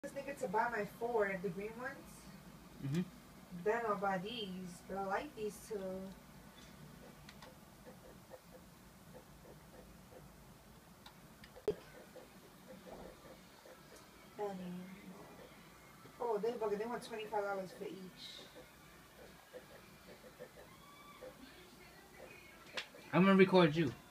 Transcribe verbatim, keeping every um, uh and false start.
This nigga to buy my four, the green ones. Mm-hmm. Then I'll buy these, but I like these two. Benny. Oh, they bugging. They want twenty-five dollars for each. I'm gonna record you.